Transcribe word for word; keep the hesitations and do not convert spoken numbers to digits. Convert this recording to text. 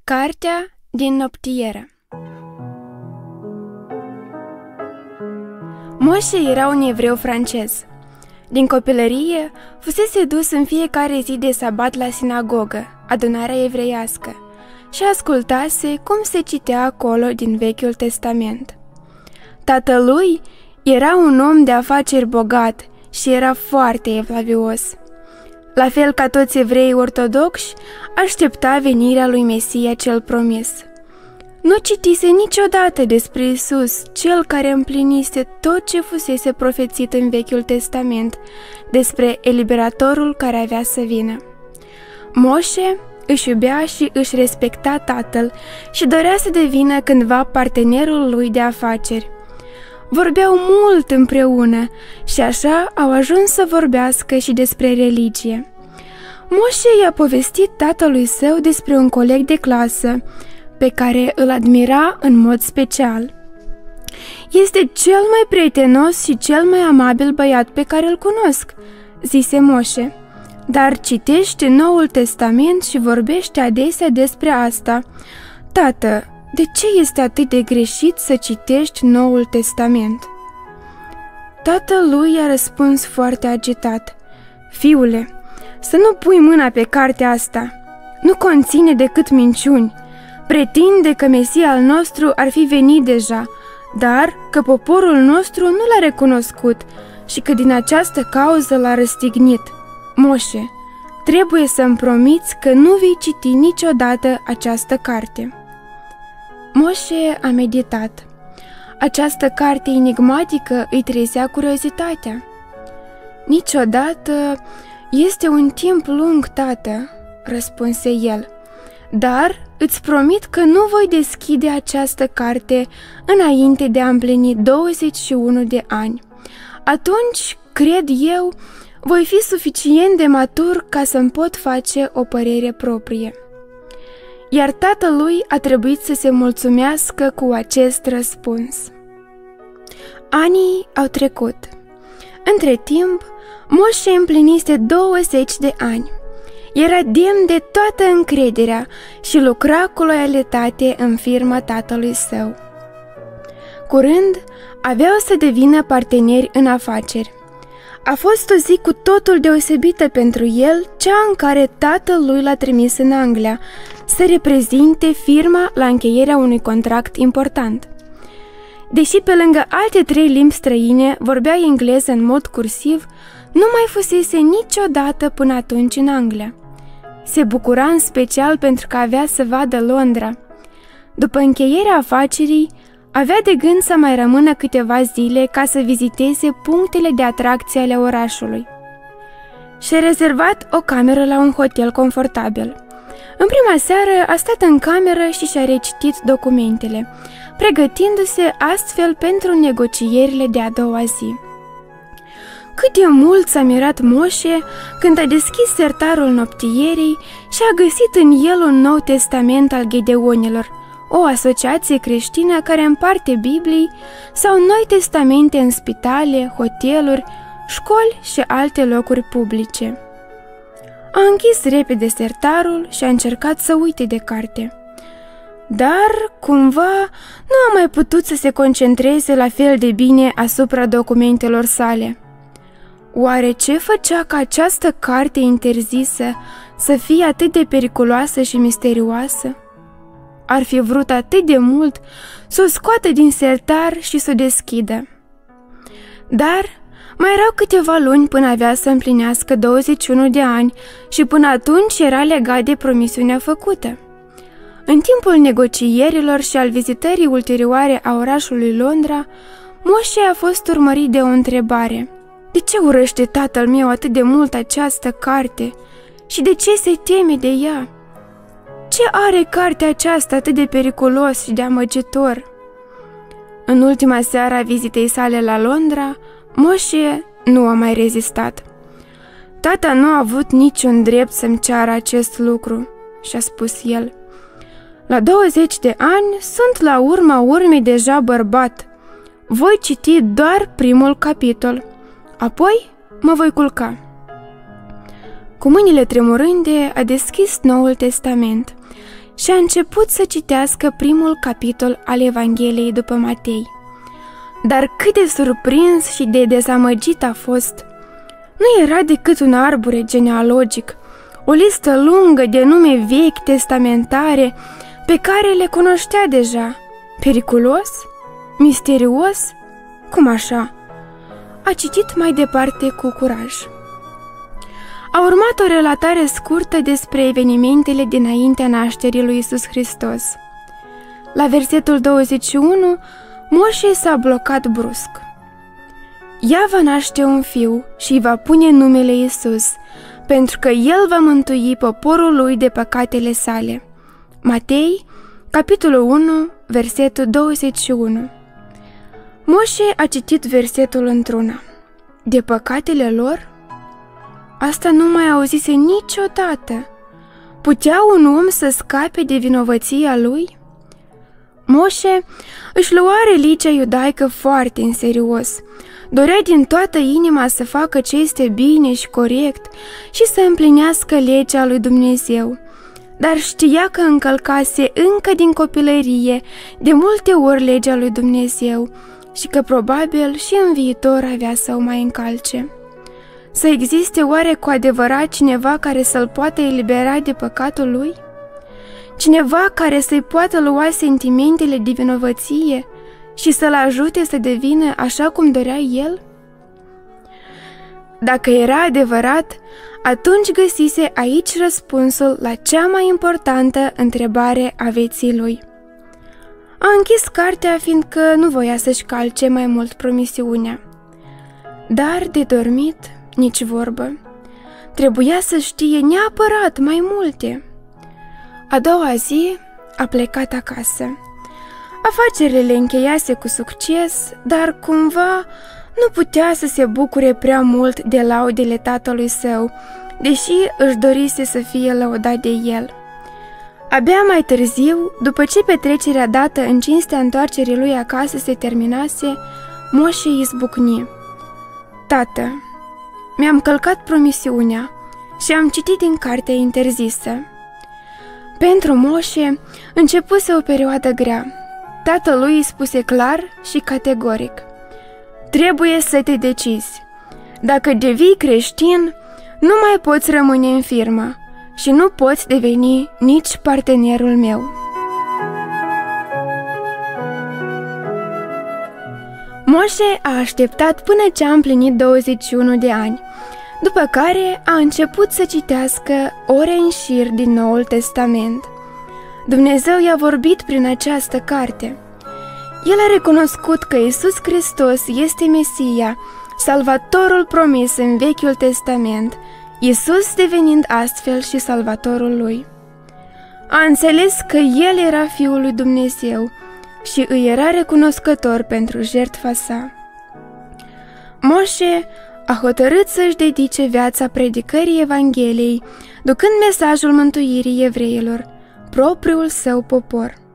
Cartea din noptieră. Moșe era un evreu francez. Din copilărie, fusese dus în fiecare zi de sabat la sinagogă, adunarea evreiască, și ascultase cum se citea acolo din Vechiul Testament. Tatălui era un om de afaceri bogat și era foarte evlavios. La fel ca toți evreii ortodoxi, aștepta venirea lui Mesia cel promis. Nu citise niciodată despre Isus, cel care împlinise tot ce fusese profețit în Vechiul Testament despre eliberatorul care avea să vină. Moșe își iubea și își respecta tatăl și dorea să devină cândva partenerul lui de afaceri. Vorbeau mult împreună și așa au ajuns să vorbească și despre religie. Moșe i-a povestit tatălui său despre un coleg de clasă pe care îl admira în mod special. "Este cel mai prietenos și cel mai amabil băiat pe care îl cunosc," zise Moșe, "dar citește Noul Testament și vorbește adesea despre asta. Tată, de ce este atât de greșit să citești Noul Testament?" Tatălui i-a răspuns foarte agitat: "Fiule, să nu pui mâna pe cartea asta. Nu conține decât minciuni. Pretinde că Mesia al nostru ar fi venit deja, dar că poporul nostru nu l-a recunoscut și că din această cauză l-a răstignit. Moșe, trebuie să-mi promiți că nu vei citi niciodată această carte." Moșe a meditat. Această carte enigmatică îi trezea curiozitatea. "Niciodată este un timp lung, tată," răspunse el, "dar îți promit că nu voi deschide această carte înainte de a împlini douăzeci și unu de ani. Atunci, cred eu, voi fi suficient de matur ca să-mi pot face o părere proprie." Iar tatălui a trebuit să se mulțumească cu acest răspuns. Anii au trecut. Între timp, Moșe împlinise douăzeci de ani. Era demn de toată încrederea și lucra cu loialitate în firma tatălui său. Curând, aveau să devină parteneri în afaceri. A fost o zi cu totul deosebită pentru el, cea în care tatăl lui l-a trimis în Anglia să reprezinte firma la încheierea unui contract important. Deși pe lângă alte trei limbi străine vorbea engleză în mod cursiv, nu mai fusese niciodată până atunci în Anglia. Se bucura în special pentru că avea să vadă Londra. După încheierea afacerii, avea de gând să mai rămână câteva zile ca să viziteze punctele de atracție ale orașului. Și-a rezervat o cameră la un hotel confortabil. În prima seară a stat în cameră și și-a recitit documentele, pregătindu-se astfel pentru negocierile de a doua zi. Cât de mult s-a mirat Moșe când a deschis sertarul noptierii și a găsit în el un Nou Testament al Gedeonilor, o asociație creștină care împarte Biblii sau noi testamente în spitale, hoteluri, școli și alte locuri publice. A închis repede sertarul și a încercat să uite de carte. Dar, cumva, nu a mai putut să se concentreze la fel de bine asupra documentelor sale. Oare ce făcea ca această carte interzisă să fie atât de periculoasă și misterioasă? Ar fi vrut atât de mult să o scoată din sertar și să o deschidă. Dar mai erau câteva luni până avea să împlinească douăzeci și unu de ani și până atunci era legat de promisiunea făcută. În timpul negocierilor și al vizitării ulterioare a orașului Londra, Moșe a fost urmărit de o întrebare: "De ce urăște tatăl meu atât de mult această carte și de ce se teme de ea? Ce are cartea aceasta atât de periculos și de amăgitor?" În ultima seară a vizitei sale la Londra, Moșe nu a mai rezistat. "Tata nu a avut niciun drept să-mi ceară acest lucru," și-a spus el. "La douăzeci de ani sunt la urma urmei deja bărbat. Voi citi doar primul capitol. Apoi mă voi culca." Cu mâinile tremurânde a deschis Noul Testament și a început să citească primul capitol al Evangheliei după Matei. Dar cât de surprins și de dezamăgit a fost! Nu era decât un arbore genealogic, o listă lungă de nume vechi testamentare pe care le cunoștea deja. Periculos? Misterios? Cum așa? A citit mai departe cu curaj. A urmat o relatare scurtă despre evenimentele dinaintea nașterii lui Iisus Hristos. La versetul douăzeci și unu, Moșe s-a blocat brusc. Ea va naște un fiu și îi va pune numele Iisus, pentru că el va mântui poporul lui de păcatele sale. Matei, capitolul unu, versetul douăzeci și unu. Moșe a citit versetul într-una. De păcatele lor? Asta nu mai auzise niciodată. Putea un om să scape de vinovăția lui? Moșe își lua religia iudaică foarte în serios. Dorea din toată inima să facă ce este bine și corect și să împlinească legea lui Dumnezeu. Dar știa că încălcase încă din copilărie de multe ori legea lui Dumnezeu și că probabil și în viitor avea să o mai încalce. Să existe oare cu adevărat cineva care să-l poată elibera de păcatul lui? Cineva care să-i poată lua sentimentele de vinovăție și să-l ajute să devină așa cum dorea el? Dacă era adevărat, atunci găsise aici răspunsul la cea mai importantă întrebare a vieții lui. A închis cartea fiindcă nu voia să-și calce mai mult promisiunea. Dar de dormit, nici vorbă. Trebuia să știe neapărat mai multe. A doua zi a plecat acasă. Afacerile le încheiase cu succes, dar cumva nu putea să se bucure prea mult de laudele tatălui său, deși își dorise să fie lăudat de el. Abia mai târziu, după ce petrecerea dată în cinstea întoarcerii lui acasă se terminase, Moșe izbucni. Tată, mi-am călcat promisiunea și am citit din cartea interzisă. Pentru Moșe începuse o perioadă grea. Tatălui îi spuse clar și categoric: trebuie să te decizi. Dacă devii creștin, nu mai poți rămâne în firmă și nu poți deveni nici partenerul meu. Moșe a așteptat până ce a împlinit douăzeci și unu de ani, după care a început să citească ore în șir din Noul Testament. Dumnezeu i-a vorbit prin această carte. El a recunoscut că Iisus Hristos este Mesia, Salvatorul promis în Vechiul Testament, Iisus devenind astfel și Salvatorul lui. A înțeles că El era Fiul lui Dumnezeu și îi era recunoscător pentru jertfa sa. Moșe a hotărât să-și dedice viața predicării Evangheliei, ducând mesajul mântuirii evreilor, propriul său popor.